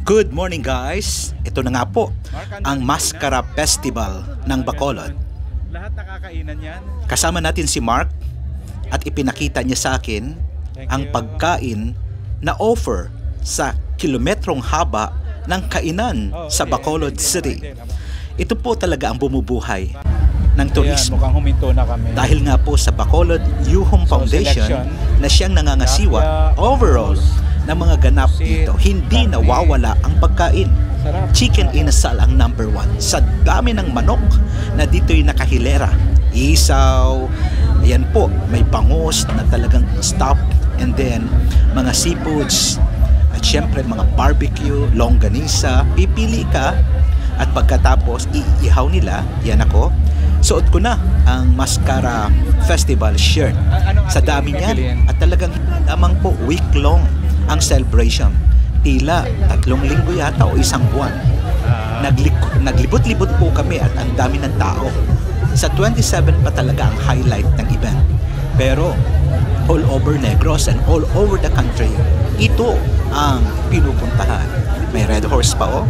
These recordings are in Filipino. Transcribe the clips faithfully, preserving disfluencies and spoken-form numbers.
Good morning guys! Ito na nga po ang Mascara Festival ng Bacolod. Lahat nakakainan yan. Kasama natin si Mark at ipinakita niya sa akin ang pagkain na offer sa kilometrong haba ng kainan sa Bacolod City. Ito po talaga ang bumubuhay ng turismo. Mukhang huminto na kami. Dahil nga po sa Bacolod Yuhong Foundation na siyang nangangasiwa overall ng mga ganap dito, hindi nawawala ang pagkain. Chicken inasal ang number one. Sa dami ng manok na dito'y nakahilera, isaw, ayan po, may bangus na talagang stop, and then mga seafoods, at syempre mga barbecue, longganisa. Pipili ka at pagkatapos iihaw nila, yan ako, suot ko na ang Mascara Festival shirt. Sa dami niyan, at talagang lamang po week long ang celebration. Tila tatlong linggo yata o isang buwan. Naglik- naglibot-libot po kami at ang dami ng tao. Sa twenty-seven pa talaga ang highlight ng event. Pero all over Negros and all over the country, ito ang pinupuntahan. May Red Horse pa oh.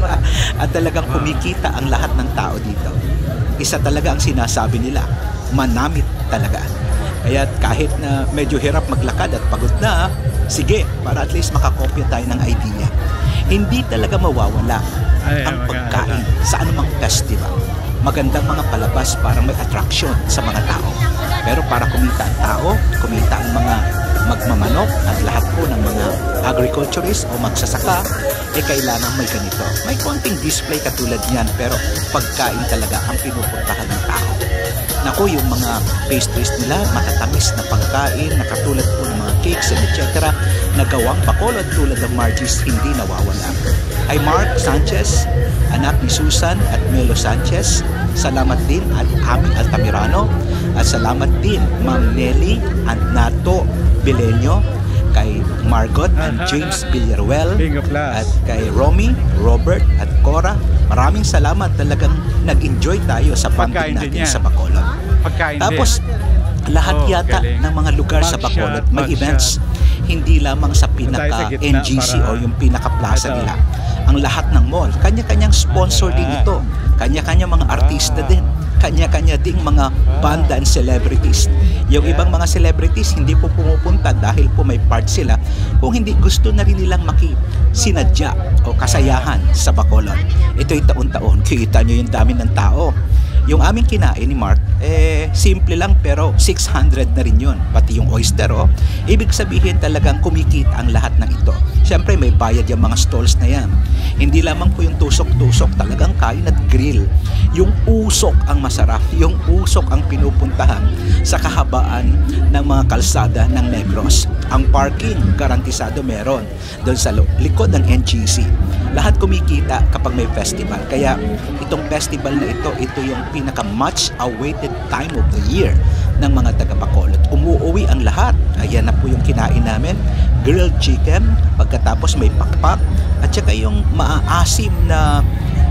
At talagang kumikita ang lahat ng tao dito. Isa talaga ang sinasabi nila, manamit talaga. Kaya kahit na medyo hirap maglakad at pagod na, sige, para at least makakopya tayo ng idea. Hindi talaga mawawala ay, ang pagkain sa anumang festival. Magandang mga palabas para may attraction sa mga tao. Pero para kumita ang tao, kumita ang mga magmamanok at lahat po ng mga agriculturist o magsasaka, eh kailangan may ganito. May konting display katulad niyan, pero pagkain talaga ang pinupuntahan ng tao. Naku, yung mga pastries nila, matatamis na pagkain, na katulad po ng mga cakes and et cetera na gawang Bacolod tulad ng Margie's, hindi nawawala. Ay Mark Sanchez, anak ni Susan at Melo Sanchez, salamat din at Ami Altamirano, at salamat din Ma'am Nelly and Nato Bilenyo, kay Margot and James Villaruel, at kay Romy, Robert at Cora. Maraming salamat, talagang nag-enjoy tayo sa pagkain natin sa Bacolod. Pagkain Tapos din. Lahat oh, yata galing. Ng mga lugar mag sa Bacolod may events, hindi lamang sa pinaka N G C o yung pinaka plaza nila. Ang lahat ng mall, kanya-kanyang sponsor din ito, kanya-kanya mga artista din, kanya-kanya ding mga banda and celebrities. Yung ibang mga celebrities hindi po pumupunta dahil po may part sila, kung hindi gusto na rin nilang makisinadya o kasayahan sa Bacolod. Ito'y taon-taon, kita nyo yung dami ng tao. Yung aming kinain ni Mark, eh, simple lang pero six hundred na rin yun. Pati yung oyster, oh. Ibig sabihin talagang kumikita ang lahat ng ito. Siyempre may bayad yung mga stalls na yan. Hindi lamang po yung tusok-tusok, talagang kain at grill. Yung usok ang masarap, yung usok ang pinupuntahan sa kahabaan ng mga kalsada ng Negros. Ang parking, garantisado meron doon sa likod ng N G C. Lahat kumikita kapag may festival. Kaya itong festival na ito, ito yung pinaka much awaited time of the year ng mga taga Bacolod. Umuuwi ang lahat. Ayan na po yung kinain namin, grilled chicken, pagkatapos may pakpak, at saka yung maaasim na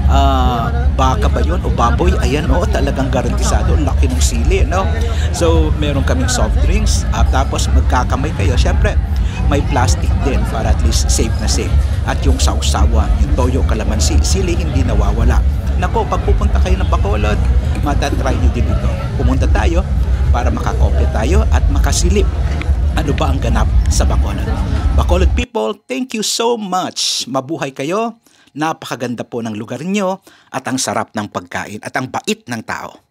uh, baka ba yun o baboy. Ayan o, oh, talagang garantisado, laki ng sili, no? So meron kaming soft drinks, at tapos magkakamay kayo. Syempre may plastic din para at least safe na safe. At yung sausawa, yung toyo, kalamansi, sili, hindi nawawala. Nako, pag pupunta kayo ng Bacolod, matatry nyo din ito. Pumunta tayo para makakopya tayo at makasilip ano ba ang ganap sa Bacolod. Bacolod people, thank you so much. Mabuhay kayo. Napakaganda po ng lugar nyo at ang sarap ng pagkain at ang bait ng tao.